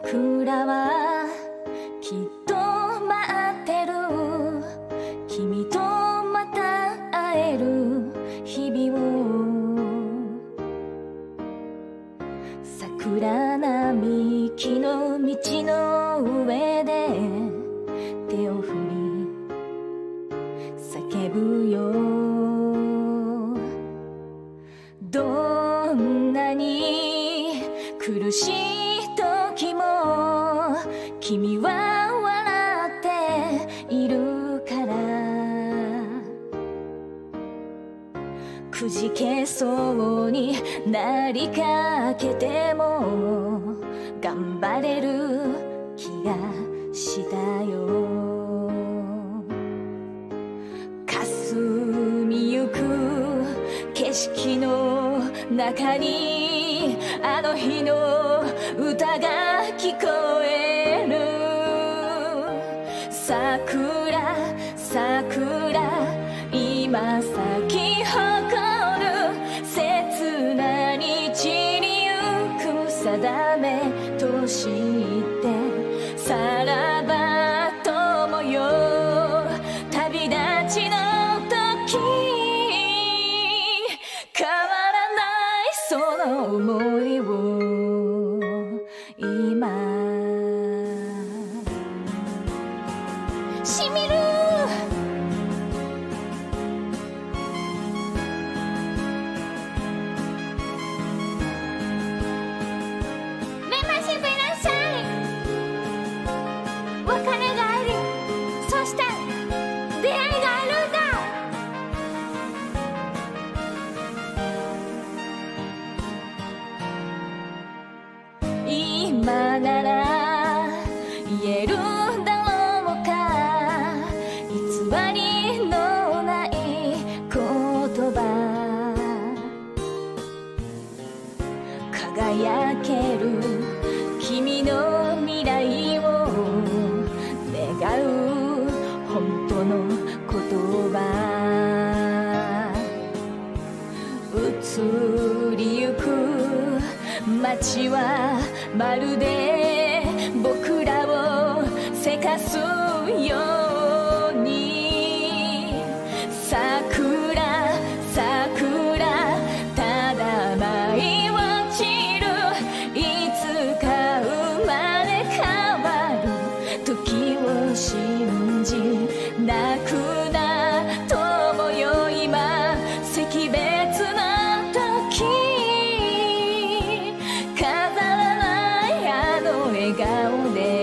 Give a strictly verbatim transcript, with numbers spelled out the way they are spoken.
桜はきっと待ってる、君とまた会える日々を。桜並木の道の上で手を振り叫ぶよ。どんなに苦しい時も君は笑っているから。くじけそうになりかけても頑張れる気がしたよ。霞みゆく景色の中にあの日の歌が聞こえる。桜桜今咲き誇る切な日に行く定めとしてさらば友よ旅立ちの時変わらないその想いを今しみる。メンバーシップいらっしゃい。別れがあり、そして出会いがあるんだ。今なら言えるだろうか、偽りのない言葉。輝ける君の未来を願う本当の言葉。移りゆく街はまるで僕らをせかすように。桜桜ただ舞い落ちる、いつか生まれ変わる時を信じ泣くな友よ今惜別な時飾らないあの笑顔で